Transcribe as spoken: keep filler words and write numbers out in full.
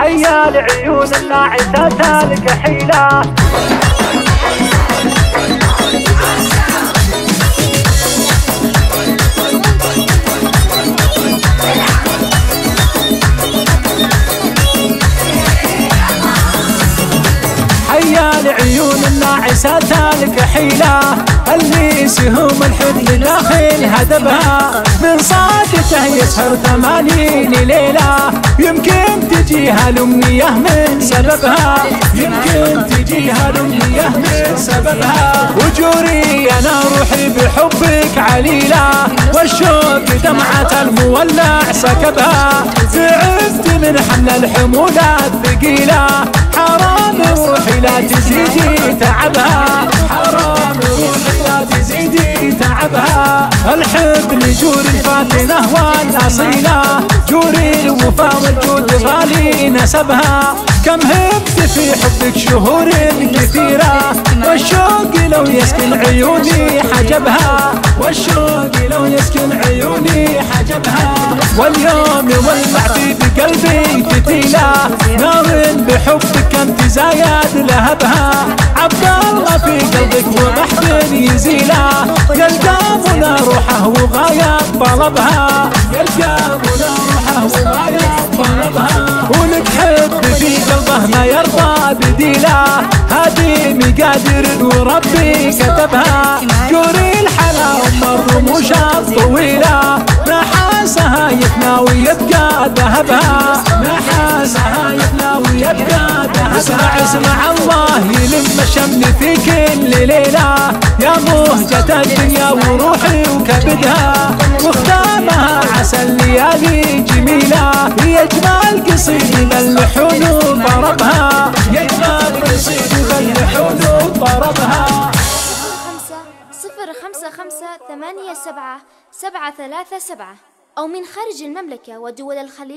حيا العيون الناعسة الكحيلة. حيا العيون الناعسة الكحيلة اللي سهوم الحزن داخل هدبها، من صادته يسهر ثمانين ليلة، يمكن تجيها الأمنية من سببها، يمكن تجيها الأمنية من سببها. وجوري أنا روحي بحبك عليلة، والشوق دمعة المولع سكبها، تعبت من حمل الحمولة الثقيلة، حرام روحي لا تزيدي تعبها، حرام روحي لا تزيدي تعبها. الحب لجور الفاتنة والأصيلة، جوري الوفا والجود غالي نسبها، كم هبت في حبك شهور كثيرة، والشوق لو يسكن عيوني حجبها، والشوق لو يسكن عيوني حجبها. واليوم يولع في بقلبي فتيلة، نار بحبك انت زايد لهبها، عبد الله في قلبك وبحب يزيله، يلقى منى روحه وغاية طلبها، يلقى منى روحه وغاية طلبها. ولك حب في قلبه ما يرضى بديله، هذه مقادر وربي كتبها، جوري الحلا ام الرموش الطويله، نحاسها يفنى ويبقى ذهبها، نحاسها يفنى ويبقى ذهبها. اسمع اسمع الله يلم الشمل في كل ليله، يا مهجة الدنيا وروحي وكبدها، وختامها عسى الليالي جميله، يا جمال قصيد باللحون وطربها، يا جمال قصيد باللحون وطربها. خمسة صفر خمسة خمسة ثمانية سبعة سبعة ثلاثة سبعة أو من خارج المملكة ودول الخليج.